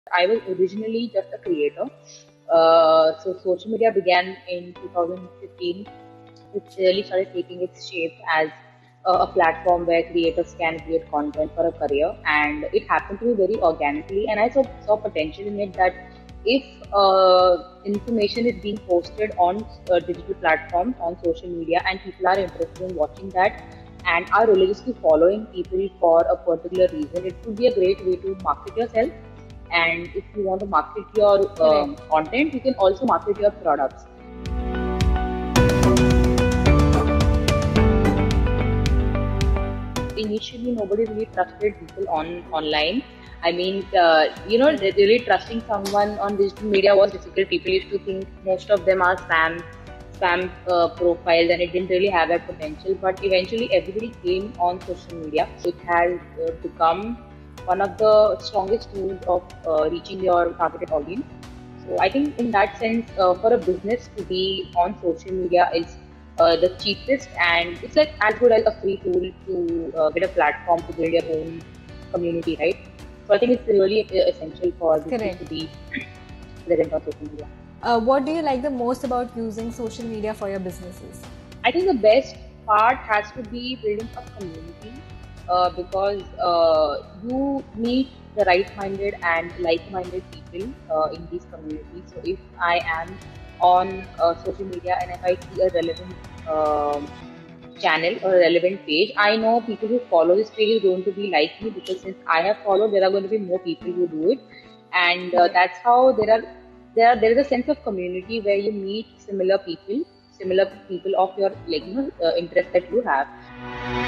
I was originally just a creator. So social media began in 2015. It really started taking its shape as a platform where creators can create content for a career, and it happened to me very organically. And I saw potential in it that if information is being posted on digital platforms on social media, and people are interested in watching that and are religiously following people for a particular reason, it would be a great way to market yourself. And if you want to market your Correct. content, you can also market your products. Initially, nobody really trusted people online. I mean, really trusting someone on digital media was difficult. People used to think most of them are spam profiles, and it didn't really have that potential. But eventually, everybody came on social media. It has become one of the strongest tools of reaching your targeted audience. So I think in that sense, for a business to be on social media is the cheapest, and it's like as good as a free tool to get a platform to build your own community, right? So I think it's really essential for business to Correct. be present on social media. What do you like the most about using social media for your businesses? I think the best part has to be building a community, because you meet the right-minded and like-minded people in these communities. So if I am on social media and if I see a relevant channel or a relevant page, I know people who follow this page is going to be like me, because since I have followed, there are going to be more people who do it, and Correct. that's how there is a sense of community where you meet similar people of your interest that you have.